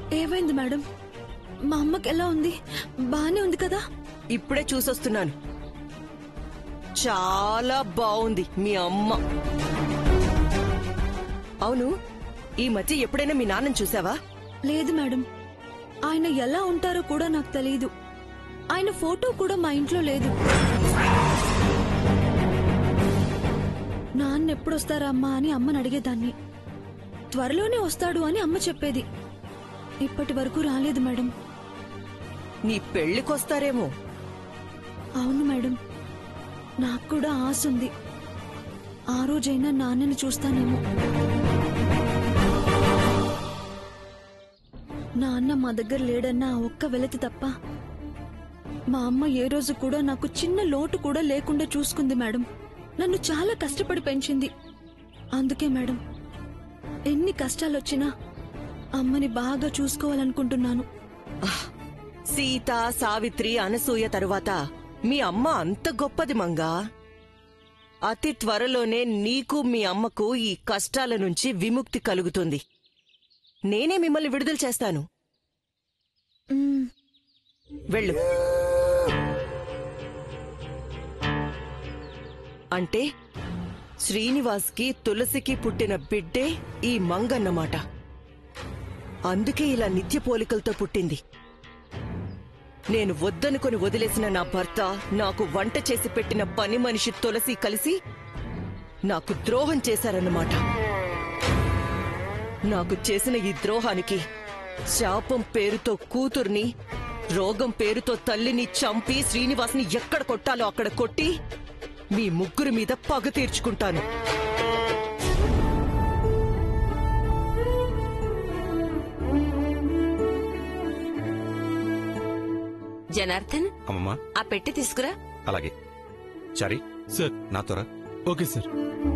ఏమైంది మేడం? మా అమ్మకి ఎలా ఉంది? బానే ఉంది కదా? ఇప్పుడే చూసొస్తున్నాను. చాలా బాగుంది మీ అమ్మ. అవును, ఈ మధ్య ఎప్పుడైనా మీ నాన్నని చూసావా? లేదు మేడం. ఆయన ఎలా ఉంటారో కూడా నాకు తెలియదు. ఆయన ఫోటో కూడా మా ఇంట్లో లేదు. నాన్న ఎప్పుడొస్తారా అమ్మా అని అమ్మని అడిగేదాన్ని. త్వరలోనే వస్తాడు అని అమ్మ చెప్పేది. ఇప్పటి వరకు రాలేదు మేడం. నీ పెళ్లికొస్తారేమో. అవును మేడం, నాకు కూడా ఆశ ఉంది. ఆ రోజైనా నాన్నని చూస్తానేమో. నాన్న మా దగ్గర లేడన్న ఆ ఒక్క వెలతి తప్ప మా అమ్మ ఏ రోజు కూడా నాకు చిన్న లోటు కూడా లేకుండా చూసుకుంది మేడం. నన్ను చాలా కష్టపడి పెంచింది. అందుకే మేడం, ఎన్ని కష్టాలొచ్చినా అమ్మని బాగా చూసుకోవాలనుకుంటున్నాను. సీత, సావిత్రి, అనసూయ తరువాత మీ అమ్మ అంత గొప్పది మంగా. అతి త్వరలోనే నీకు మీ అమ్మకు ఈ కష్టాల నుంచి విముక్తి కలుగుతుంది. నేనే మిమ్మల్ని విడుదల చేస్తాను. వెళ్ళు. అంటే శ్రీనివాస్కి, తులసికి పుట్టిన బిడ్డే ఈ మంగన్నమాట. అందుకే ఇలా నిత్య పోలికలతో పుట్టింది. నేను వద్దనుకొని వదిలేసిన నా భర్త, నాకు వంట చేసి పెట్టిన పని మనిషి తులసి కలిసి నాకు ద్రోహం చేశారన్నమాట. నాకు చేసిన ఈ ద్రోహానికి శాపం పేరుతో కూతుర్ని, రోగం పేరుతో తల్లిని చంపి శ్రీనివాస్ని ఎక్కడ కొట్టాలో అక్కడ కొట్టి మీ ముగ్గురి మీద పగ తీర్చుకుంటాను. జనార్దన్, అమ్మమ్మా, ఆ పెట్టి తీసుకురా. అలాగే. చారి సార్. నాతోరా. Okay sir.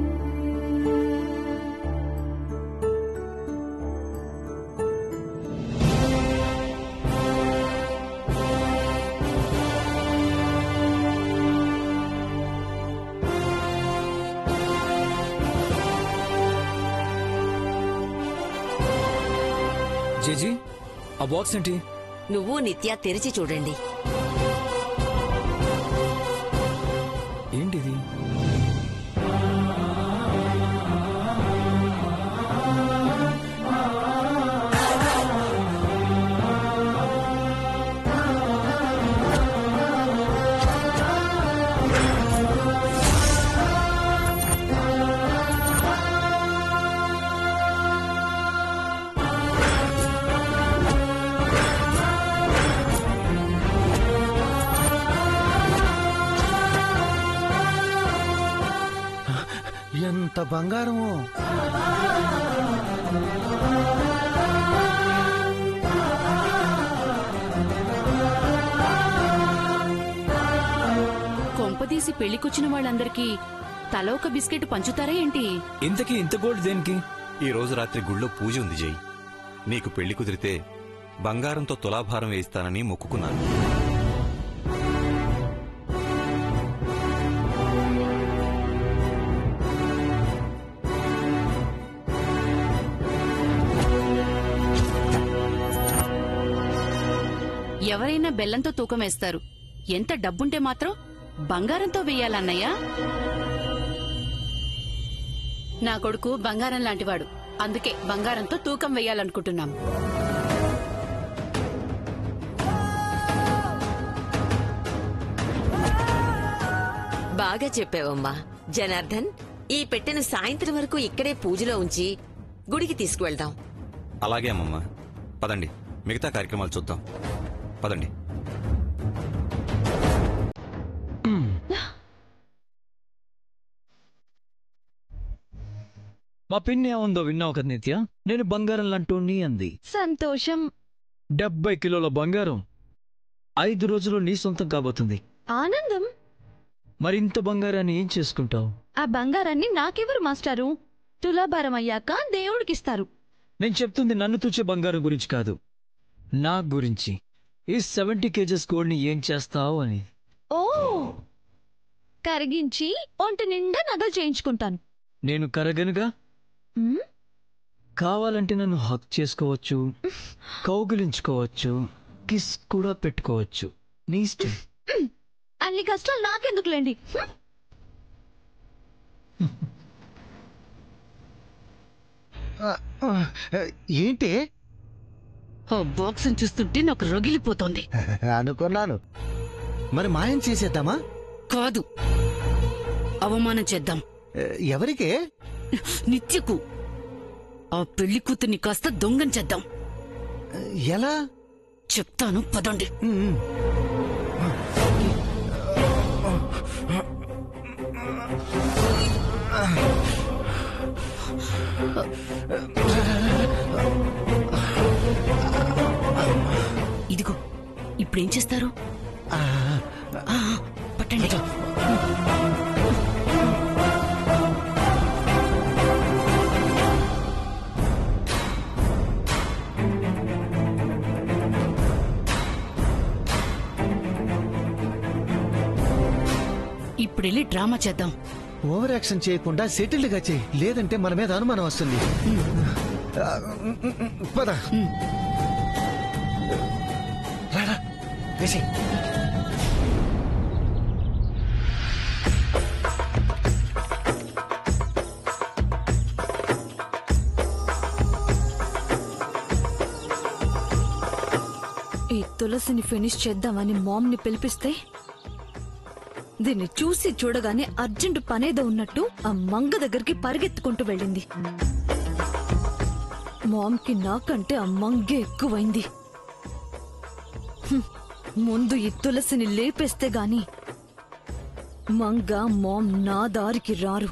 జేజీ, ఆ బాక్స్ ఏంటి? నువ్వు నిత్య తెరిచి చూడండి. ఏంటిది? ఎంత బంగారము! కొంపదీసి పెళ్లికొచ్చిన వాళ్ళందరికీ తల ఒక బిస్కెట్ పంచుతారా ఏంటి? ఇంతకీ ఇంత గోల్డ్ దేనికి? ఈ రోజు రాత్రి గుళ్ళో పూజ ఉంది జై. నీకు పెళ్లి కుదిరితే బంగారంతో తులాభారం వేయిస్తానని మొక్కుకున్నాను. ఎవరైనా బెల్లంతో తూకం వేస్తారు. ఎంత డబ్బుంటే మాత్రం బంగారంతో వెయ్యాలన్నయ్యా? నా కొడుకు బంగారం లాంటివాడు. అందుకే బంగారంతో తూకం వెయ్యాలనుకుంటున్నాం. బాగా చెప్పావమ్మా. జనార్దన్, ఈ పెట్టెను సాయంత్రం వరకు ఇక్కడే పూజలో ఉంచి గుడికి తీసుకువెళ్దాం. అలాగే అమ్మమ్మా. పదండి, మిగతా కార్యక్రమాలు చూద్దాం. పదండి. మా పిన్ని ఏముందో విన్నావు కదా నిత్య? నేను బంగారం లాంటోని అంది. సంతోషం. 70 కిలోల బంగారం 5 రోజుల్లో నీ సొంతం కాబోతుంది. ఆనందం. మరింత బంగారాన్ని ఏం చేసుకుంటావు? ఆ బంగారాన్ని నాకెవరు మాస్టారు? తులాభారం అయ్యాక దేవుడికిస్తారు. నేను చెప్తుంది నన్ను తూచే బంగారం గురించి కాదు, నా గురించి. ఈ 70 కేజెస్ గోల్డ్ ని ఏం చేస్తావు అని. ఓ, కరిగించి ఒంటి నిండా నగలు చేయించుకుంటాను. నేను కరగనుగా. కావాలంటే నన్ను హక్ చేసుకోవచ్చు, కౌగిలించుకోవచ్చు, కిస్ కూడా పెట్టుకోవచ్చు. నీ ఇష్టం. అన్ని కష్టాలు నాకెందుకులేండి. ఏంటి ఆ బాక్స్ చూస్తుంటే నాకు రగిలిపోతోంది. అనుకున్నాను. మరి మాయం చేసేద్దామా? కాదు, అవమానం చేద్దాం. ఎవరికే? నిత్యకు. ఆ పెళ్లి కూతుర్ని కాస్త దొంగని చేద్దాం. ఎలా? చెప్తాను, పదండి. ఇదిగో, ఇప్పుడేం చేస్తారు? పట్టండి. ఇప్పుడెళ్ళి డ్రామా చేద్దాం. ఓవర్ యాక్షన్ చేయకుండా సెటిల్డ్ గా చేయి, లేదంటే మన మీద అనుమానం వస్తుంది. పద. రారా, వేసేయ్. ఈ తులసిని ఫినిష్ చేద్దామని మామ్ని పిలిపిస్తే దీన్ని చూసి చూడగానే అర్జెంట్ పనేదో ఉన్నట్టు ఆ మంగ దగ్గరికి పరిగెత్తుకుంటూ వెళ్ళింది. మామ్కి నాకంటే ఆ మంగే ఎక్కువైంది. ముందు ఈ తులసిని లేపేస్తే గాని మంగ మామ్ నా దారికి రారు.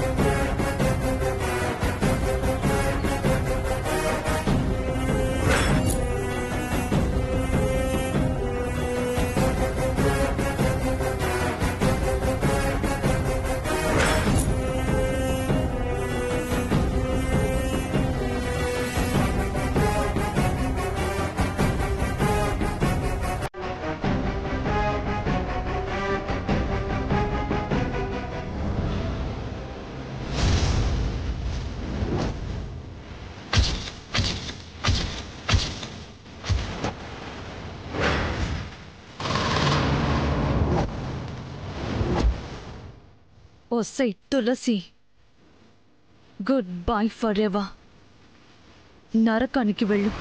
ఓసై Tulasi, goodbye forever. నరకానికి వెళ్ళు.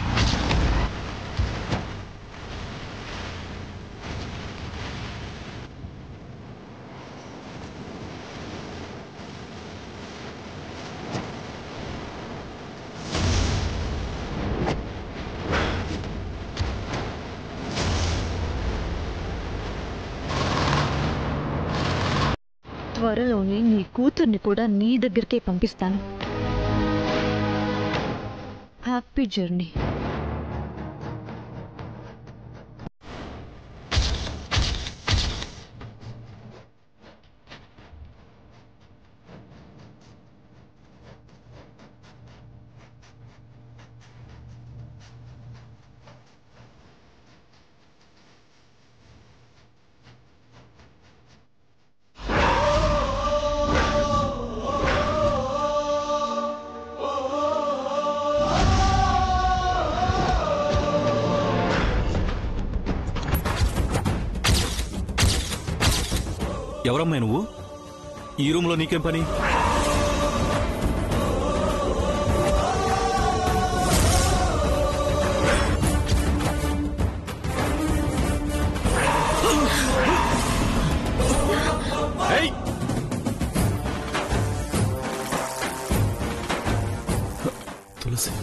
త్వరలోనే నీ కూతుర్ని కూడా నీ దగ్గరికే పంపిస్తాను. Happy journey. ఎవరమ్మా నువ్వు? ఈ రూమ్లో నీకేం పని? తులసి,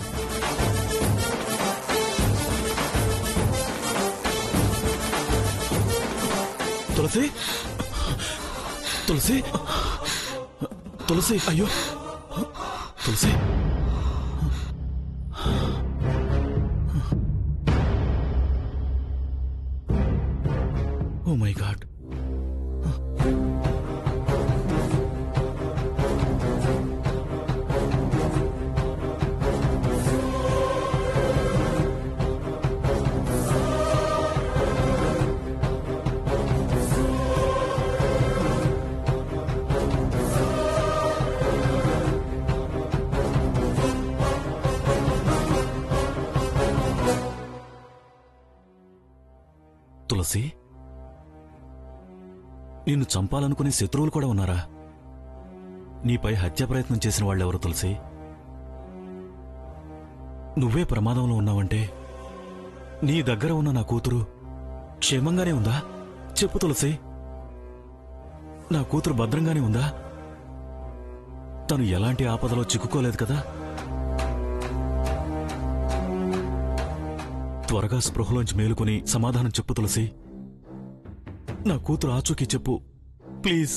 తులసి, తులసి, తులసి, అయ్యో తులసి. Oh my God. తులసి? నిన్ను చంపాలనుకునే శత్రువులు కూడా ఉన్నారా? నీపై హత్య ప్రయత్నం చేసిన వాళ్ళెవరు తులసి? నువ్వే ప్రమాదంలో ఉన్నావంటే నీ దగ్గర ఉన్న నా కూతురు క్షేమంగానే ఉందా? చెప్పు తులసి, నా కూతురు భద్రంగానే ఉందా? తను ఎలాంటి ఆపదలో చిక్కుకోలేదు కదా? త్వరగా స్పృహలోంచి మేలుకొని సమాధానం చెప్పు తులసి. నా కూతురు ఆచూకీ చెప్పు ప్లీజ్.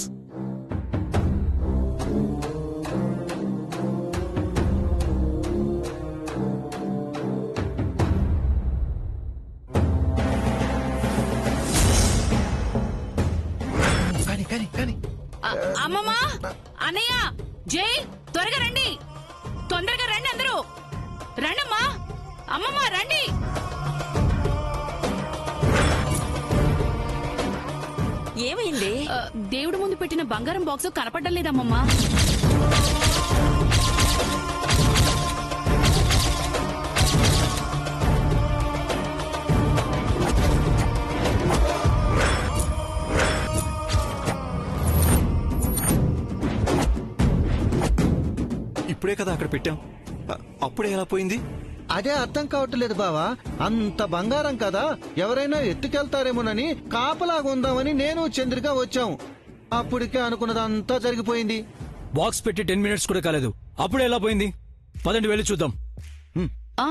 అమ్మమ్మా, అన్నయ్య, జై, త్వరగా రండి, తొందరగా రండి అందరూ. రండమ్మా, అమ్మమ్మ రండి. ఏమైంది? దేవుడి ముందు పెట్టిన బంగారం బాక్స్ కనపడడం లేదమ్మమ్మా. ఇప్పుడే కదా అక్కడ పెట్టాం, అప్పుడే ఎలా పోయింది? అదే అర్థం కావట్లేదు బావా. అంత బంగారం కదా, ఎవరైనా ఎత్తుకెళ్తారేమోనని కాపలాగా ఉందామని నేను చంద్రిక వచ్చాం. అప్పటికే అనుకున్నదంతా జరిగిపోయింది. బాక్స్ పెట్టి 10 minutes కూడా కాలేదు, అప్పుడే ఎలా పోయింది? పదండి వెళ్ళి చూద్దాం. ఆ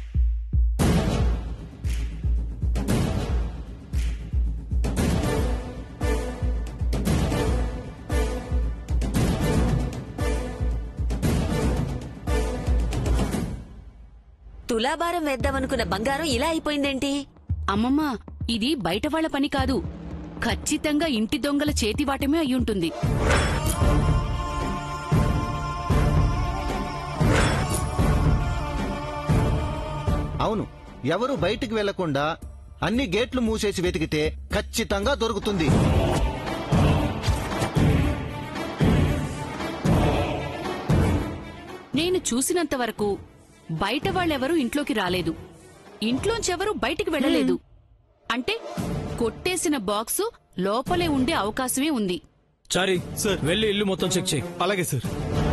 తులాభారం వేద్దామనుకున్న బంగారం ఇలా అయిపోయిందేంటి? అమ్మమ్మ, ఇది బయట వాళ్ల పని కాదు, ఖచ్చితంగా ఇంటి దొంగల చేతివాటమే అయ్యుంటుంది. అవును, ఎవరు బయటికి వెళ్లకుండా అన్ని గేట్లు మూసేసి వెతికితే ఖచ్చితంగా దొరుకుతుంది. నేను చూసినంత వరకు బయట వాళ్ళెవరూ ఇంట్లోకి రాలేదు, ఇంట్లోంచెవరూ బయటికి వెళ్లలేదు. అంటే కొట్టేసిన బాక్సు లోపలే ఉండే అవకాశమే ఉంది. చారీ సార్, వెళ్ళి ఇల్లు మొత్తం చెక్ చేయి. అలాగే సార్.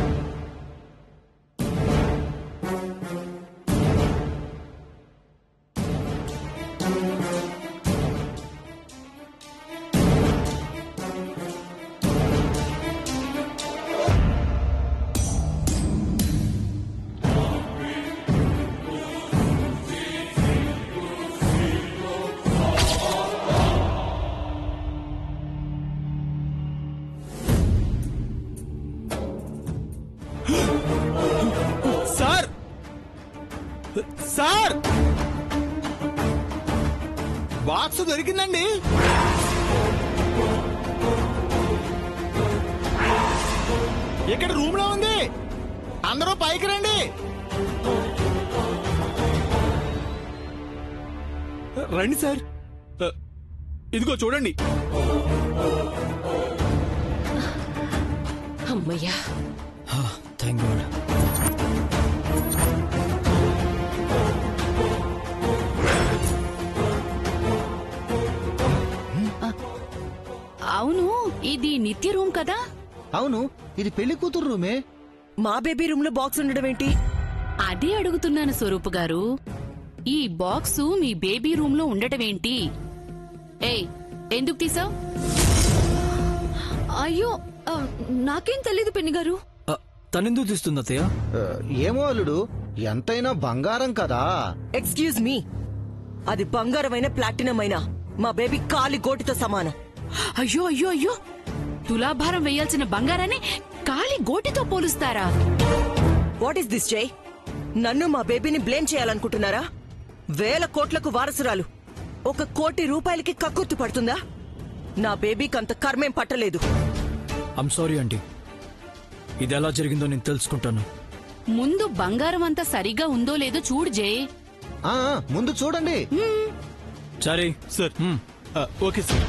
సార్, సార్, బాక్స్ దొరికిందండి. ఇక్కడ రూమ్ లో ఉంది, అందరూ పైకి రండి. రండి సార్, ఇదిగో చూడండి. అమ్మయ్యా, థ్యాంక్ యూ. అవును, ఇది నిత్య రూమ్ కదా? అవును, ఇది పెళ్లి కూతురు రూమే. మా బేబీ రూమ్ లో బాక్స్ ఉండడం ఏంటి? అదే అడుగుతున్నాను స్వరూప్ గారు, ఈ బాక్సు మీ బేబీ రూమ్ లో ఉండటమేంటి? ఏయ్, ఎందుకు తీసావ్? అయ్యో, నాకేం తెలీదు పిన్ని గారు. తనెందుకు తీస్తుంది అత్తయ్య? ఏమో అల్లుడు, ఎంతైనా బంగారం కదా. ఎక్స్క్యూజ్ మీ, అది బంగారమైన ప్లాటినం అయినా మా బేబీ కాలి గోటితో సమానం. అయ్యో అయ్యో అయ్యో, తులాభారం వేయాల్సిన బంగారాన్ని కాలి గోటితో పోలుస్తారా? What is this Jai? నన్ను మా బేబీని బ్లేమ్ చేయాలనుకుంటున్నారా? 1000 కోట్లకు వారసురాలు 1 కోటి రూపాయలకి కక్కుర్తి పడుతుందా? నా బేబీకి అంత కర్మేం పట్టలేదు. ఐమ్ సారీ ఆంటీ, ఇది ఎలా జరిగిందో నేను తెలుసుకుంటాను. ముందు బంగారం అంతా సరిగా ఉందో లేదో చూడు జై. ముందు చూడండి. Chari sir, okay sir.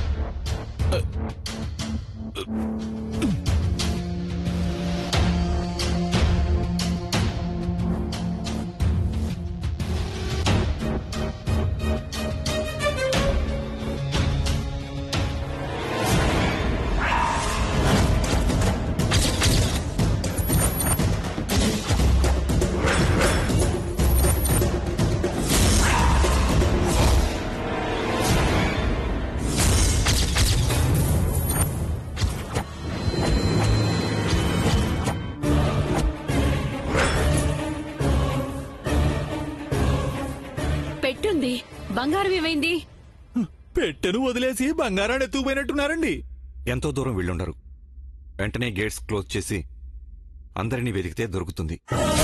ఏమైంది? బంగారం ఏమైంది? పెట్టెను వదిలేసి బంగారాన్ని ఎత్తుకుపోయినట్టున్నారండి. ఎంతో దూరం వెళ్ళుండరు. వెంటనే గేట్స్ క్లోజ్ చేసి అందరినీ వెతికితే దొరుకుతుంది.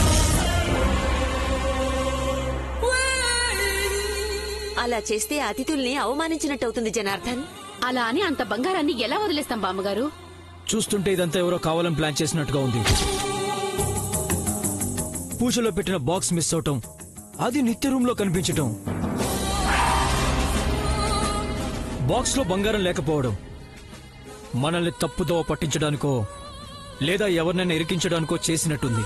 అలా చేస్తే అతిథుల్ని అవమానించినట్టవుతుంది జనార్దన్. అలా అని అంత బంగారాన్ని ఎలా వదిలేస్తాం బామ్మగారు? చూస్తుంటే ఇదంతా ఎవరో కావాలని ప్లాన్ చేసినట్టుగా ఉంది. పూజలో పెట్టిన బాక్స్ మిస్ అవటం, అది నిత్య రూమ్ లో కనిపించటం, బాక్స్ లో బంగారం లేకపోవడం మనల్ని తప్పుదోవ పట్టించడానికో లేదా ఎవరినైనా ఇరికించడానికో చేసినట్టుంది.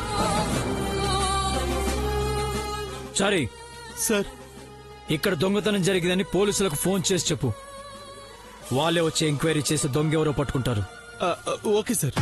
సారీ సార్, ఇక్కడ దొంగతనం జరిగిందని పోలీసులకు ఫోన్ చేసి చెప్పు. వాళ్ళే వచ్చి ఎంక్వైరీ చేసి దొంగ ఎవరో పట్టుకుంటారు. Okay sir.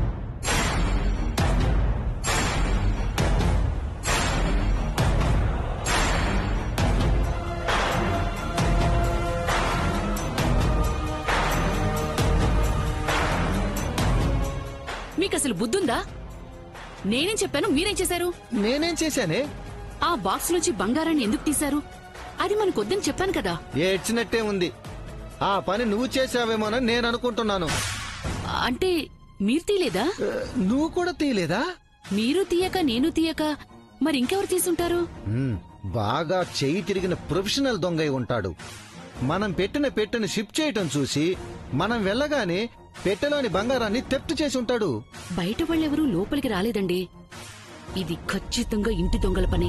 మీకు అసలు బుద్ధుందా? నేనేం చెప్పాను, మీరేం చేశారు? నేనేం చేశానే? ఆ బాక్స్ నుంచి బంగారాన్ని ఎందుకు తీశారు? అది మనకొద్దని చెప్పాను కదా. ఏడ్చినట్టే ఉంది. ఆ పని నువ్వు చేశావేమోనని నేను అనుకుంటున్నాను. అంటే మీరు తీయలేదా? నువ్వు కూడా తీయలేదా? మీరు తీయక నేను తీయక మరి ఇంకెవరు తీసుంటారు? బాగా చెయ్యి తిరిగిన ప్రొఫెషనల్ దొంగై ఉంటాడు. మనం పెట్టెను షిఫ్ట్ చేయటం చూసి మనం వెళ్ళగానే పెట్టెలోని బంగారాన్ని తెప్ట్ చేసి ఉంటాడు. బయట వాళ్ళెవరూ లోపలికి రాలేదండి. ఇది ఖచ్చితంగా ఇంటి దొంగల పని.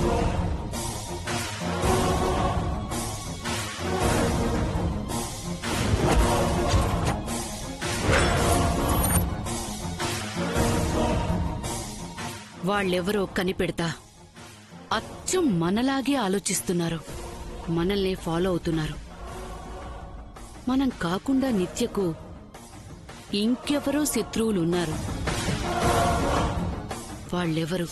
వాళ్ళెవరో కనిపెడతా. అచ్చం మనలాగే ఆలోచిస్తున్నారు, మనల్నే ఫాలో అవుతున్నారు. మనం కాకుండా నిత్యకు ఇంకెవరో శత్రువులున్నారు. వాళ్ళెవరు?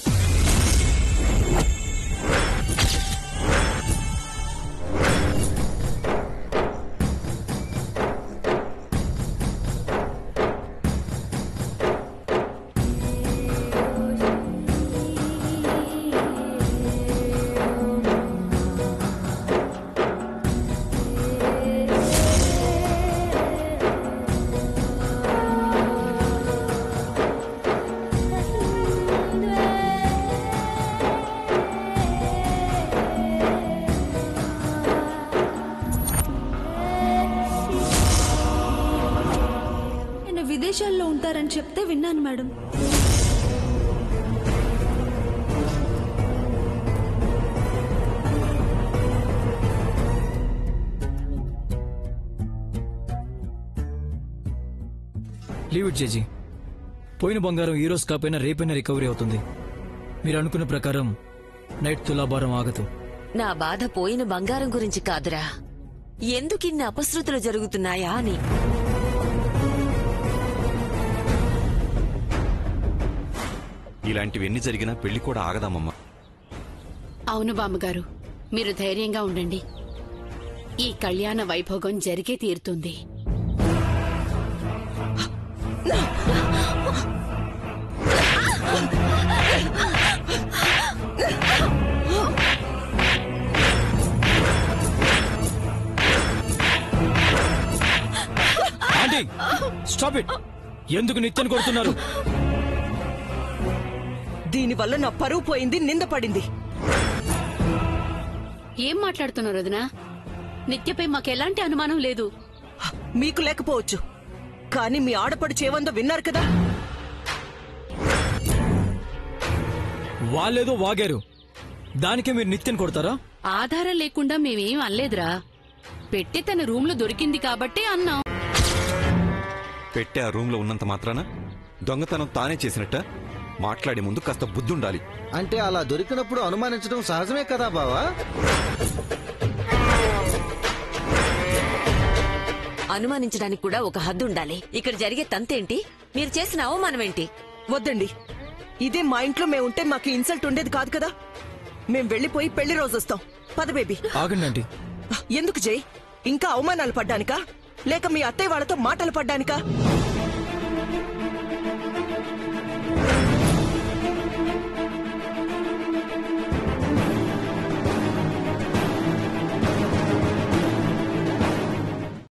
విదేశాల్లో ఉంటారని చెప్తే విన్నాను మేడం. Leave it JG. పోయిన బంగారం ఈ రోజు కాకపోయినా రేపైనా రికవరీ అవుతుంది. మీరు అనుకున్న ప్రకారం నైట్ తులాభారం ఆగదు. నా బాధ పోయిన బంగారం గురించి కాదురా, ఎందుకిన్ని అపశృతులు జరుగుతున్నాయా అని. ఇలాంటివన్నీ జరిగినా పెళ్లి కూడా ఆగదామమ్మా. అవును బామ్మగారు, మీరు ధైర్యంగా ఉండండి. ఈ కళ్యాణ వైభోగం జరిగే తీరుతుంది. Aunty, stop it. ఎందుకు నిత్యం కొడుతున్నారు? దీనివల్ల నా పరువు పోయింది, నింద పడింది. ఏం మాట్లాడుతున్నారు వదినా? నిత్యపై మాకెలాంటి అనుమానం లేదు. మీకు లేకపోవచ్చు, కానీ మీ ఆడపడి చేవందో విన్నారు కదా. వాళ్ళేదో వాగారు, దానికే మీరు నిత్యం కొడతారా? ఆధారం లేకుండా మేమేం అనలేదురా. పెట్టి తన రూమ్ లో దొరికింది కాబట్టి అన్నాం. పెట్టే ఆ రూమ్ లో ఉన్నంత మాత్రాన దొంగతనం తానే చేసినట్ట? మాట్లాడే ముందు కాస్త బుద్ధుండాలి. అంటే అలా దొరికినప్పుడు అనుమానించడం సహజమే కదా బావా? అనుమానించడానికి కూడా ఒక హద్దు ఉండాలి. ఇక్కడ జరిగే తంతేంటి? మీరు చేసిన అవమానం ఏంటి? వద్దండి, ఇదే మా ఇంట్లో మేముంటే మాకు ఇన్సల్ట్ ఉండేది కాదు కదా. మేం వెళ్లిపోయి పెళ్లి రోజు వస్తాం. పద బేబీ. ఆగండి ఆంటీ. ఎందుకు జై? ఇంకా అవమానాలు పడ్డానికా, లేక మీ అత్తయ్య వాళ్ళతో మాటలు పడ్డానికా?